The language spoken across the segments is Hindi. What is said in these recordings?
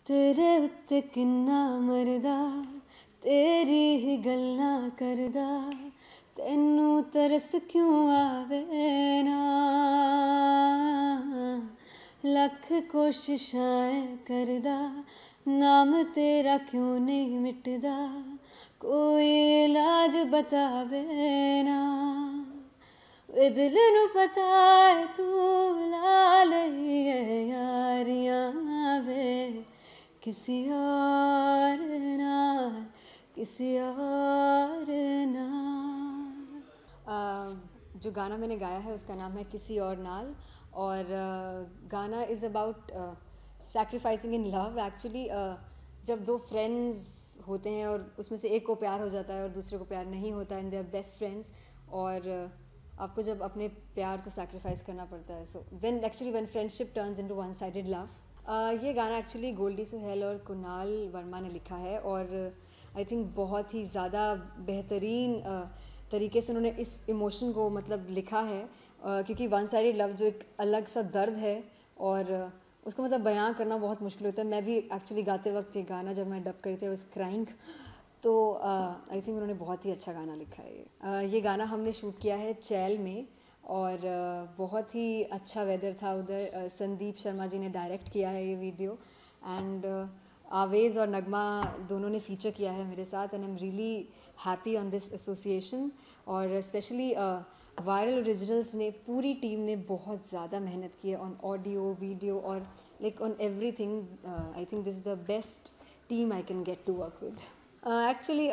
तेरे उत्ते किन्ना मरदा तेरी ही गल्लां करदा तैनू तरस क्यों आवे ना लख कोशिशां करदा नाम तेरा क्यों नहीं मिटदा कोई इलाज बतावे ना वे दिल नू पता है तू ला लई है यारियां वे किसी और नाल किसी और नाल। जो गाना मैंने गाया है उसका नाम है किसी और नाल और गाना is about sacrificing in love. Actually जब दो फ्रेंड्स होते हैं और उसमें से एक को प्यार हो जाता है और दूसरे को प्यार नहीं होता and they are best friends और आपको जब अपने प्यार को सैक्रिफाइस करना पड़ता है so when friendship turns into one sided love. ये गाना एक्चुअली गोल्डी सुहेल और कुणाल वर्मा ने लिखा है और आई थिंक बहुत ही ज़्यादा बेहतरीन तरीके से उन्होंने इस इमोशन को मतलब लिखा है क्योंकि वन साइडेड लव जो एक अलग सा दर्द है और उसको मतलब बयां करना बहुत मुश्किल होता है। मैं भी एक्चुअली गाते वक्त ये गाना जब मैं डब करी थी उस क्राइंग तो आई थिंक उन्होंने बहुत ही अच्छा गाना लिखा है। ये गाना हमने शूट किया है चैल में और बहुत ही अच्छा वेदर था उधर। संदीप शर्मा जी ने डायरेक्ट किया है ये वीडियो एंड आवेज़ और नगमा दोनों ने फीचर किया है मेरे साथ and I am really happy on this association. और स्पेशली वायरल ओरिजिनल्स ने पूरी टीम ने बहुत ज़्यादा मेहनत की है ऑन ऑडियो वीडियो और like on everything. I think this is the best team I can get to work with. Actually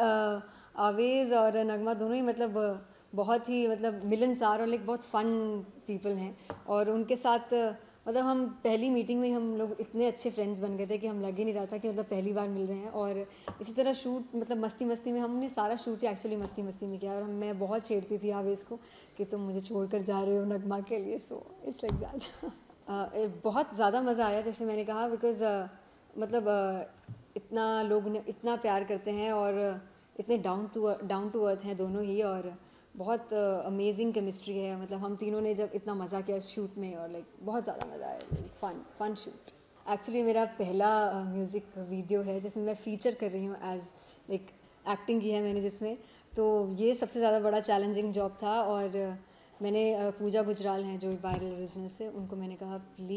Awez और नगमा दोनों ही मतलब बहुत ही मतलब मिलनसार और लाइक बहुत फ़न पीपल हैं और उनके साथ मतलब हम पहली मीटिंग में हम लोग इतने अच्छे फ्रेंड्स बन गए थे कि हम लग ही नहीं रहा था कि मतलब पहली बार मिल रहे हैं। और इसी तरह शूट मतलब मस्ती मस्ती में हमने सारा शूट ही एक्चुअली मस्ती मस्ती में किया और मैं बहुत छेड़ती थी आवेज़ को कि तुम मुझे छोड़कर जा रहे हो नगमा के लिए। So it's like that. बहुत ज़्यादा मज़ा आया जैसे मैंने कहा बिकॉज़ मतलब इतना लोग ने इतना प्यार करते हैं और इतने डाउन टू अर्थ हैं दोनों ही और बहुत अमेजिंग केमिस्ट्री है। मतलब हम तीनों ने जब इतना मज़ा किया शूट में और लाइक बहुत ज़्यादा मज़ा आया। Fun shoot. एक्चुअली मेरा पहला म्यूज़िक वीडियो है जिसमें मैं फ़ीचर कर रही हूँ एज लाइक एक्टिंग की है मैंने जिसमें। तो ये सबसे ज़्यादा बड़ा चैलेंजिंग जॉब था और मैंने पूजा गुजराल हैं जो वायरल ओरिजिनल से उनको मैंने कहा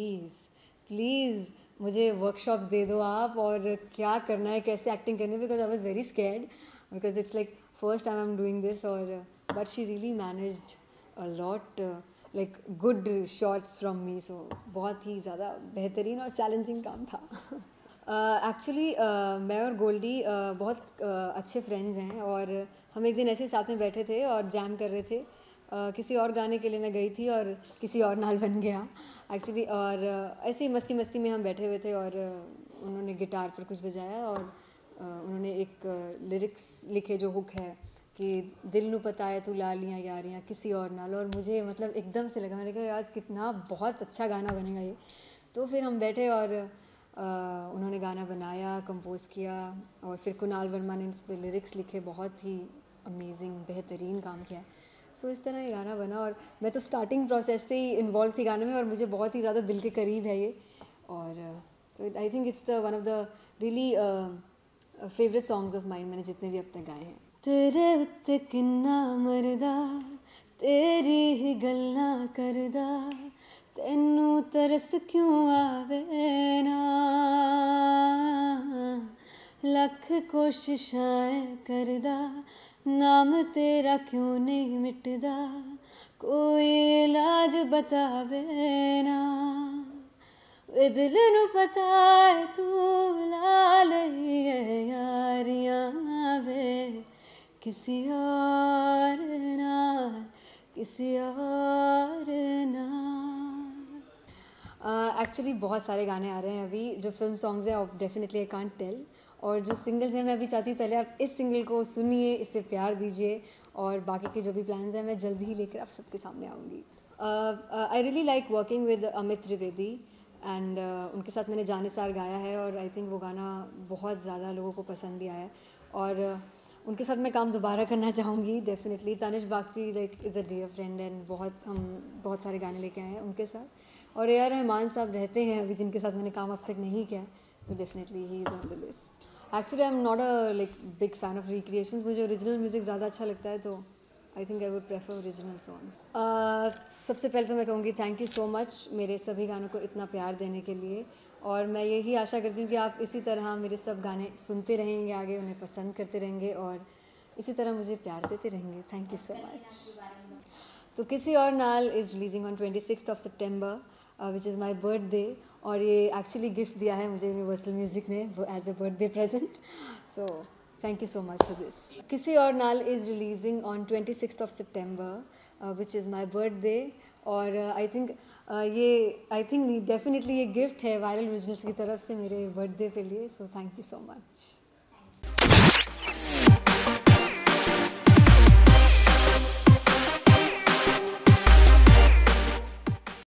प्लीज़ मुझे वर्कशॉप्स दे दो आप और क्या करना है कैसे एक्टिंग करनी है because I was very scared because it's like first time I am doing this और but she really managed a lot like good shots from me. So बहुत ही ज़्यादा बेहतरीन और चैलेंजिंग काम था। एक्चुअली मैं और गोल्डी बहुत अच्छे फ्रेंड्स हैं और हम एक दिन ऐसे ही साथ में बैठे थे और जैम कर रहे थे। किसी और गाने के लिए मैं गई थी और किसी और नाल बन गया एक्चुअली। और ऐसे ही मस्ती मस्ती में हम बैठे हुए थे और उन्होंने गिटार पर कुछ बजाया और उन्होंने एक लिरिक्स लिखे जो हुक है कि दिल नू पता है तू लालियाँ यारियाँ किसी और नाल। और मुझे मतलब एकदम से लगा मैंने कहा यार कितना बहुत अच्छा गाना बनेगा ये। तो फिर हम बैठे और उन्होंने गाना बनाया कंपोज़ किया और फिर कुणाल वर्मा ने इस पर लिरिक्स लिखे। बहुत ही अमेजिंग बेहतरीन काम किया। सो इस तरह ये गाना बना और मैं तो स्टार्टिंग प्रोसेस से ही इन्वॉल्व थी गाने में और मुझे बहुत ही ज़्यादा दिल के करीब है ये। और तो I think it's the one of the really favourite songs of mine मैंने जितने भी अब तक गाए हैं। तेरे उत्ते किन्ना मरदा तेरी ही गल्लां करदा तैनू तरस क्यों आवे ना लख कोशिशां करदा नाम तेरा क्यों नहीं मिटदा कोई इलाज बतावे ना वे दिल नू पता है तू ला लई है यारियां वे किसी और नाल किसी और नाल। एक्चुअली बहुत सारे गाने आ रहे हैं अभी जो फिल्म सॉन्ग्स हैं और डेफिनेटली आई कांट टेल। और जो सिंगल्स हैं मैं अभी चाहती हूँ पहले आप इस सिंगल को सुनिए इसे प्यार दीजिए और बाकी के जो भी प्लान्स हैं मैं जल्दी ही लेकर आप सबके सामने आऊँगी। I really like working with Amit Trivedi and उनके साथ मैंने जाने सार गाया है और आई थिंक वो गाना बहुत ज़्यादा लोगों को पसंद भी आया है। और उनके साथ मैं काम दोबारा करना चाहूँगी definitely. Tanish Bagchi like is a dear friend and हम बहुत सारे गाने लेके आए हैं उनके साथ। और ए आर रहमान साहब रहते हैं अभी जिनके साथ मैंने काम अब तक नहीं किया तो डेफिनेटली ही is on the list. Actually I am not a like big fan of recreations. मुझे ओरिजिनल म्यूज़िक ज़्यादा अच्छा लगता है, तो I think I would prefer original songs. सबसे पहले तो मैं कहूँगी थैंक यू सो मच मेरे सभी गानों को इतना प्यार देने के लिए. और मैं यही आशा करती हूँ कि आप इसी तरह मेरे सब गाने सुनते रहेंगे आगे, उन्हें पसंद करते रहेंगे और इसी तरह मुझे प्यार देते रहेंगे. Thank you so much. तो किसी और नाल is releasing on 26th of September, which is my birthday. और ये एक्चुअली गिफ्ट दिया है मुझे यूनिवर्सल म्यूज़िक ने as a birthday present. So thank you so much for this. किसी और नाल is releasing on 26th of September, which is my birthday. और आई थिंक डेफिनेटली ये गिफ्ट है वायरल ओरिजिनल्स की तरफ से मेरे बर्थडे के लिए. So thank you so much.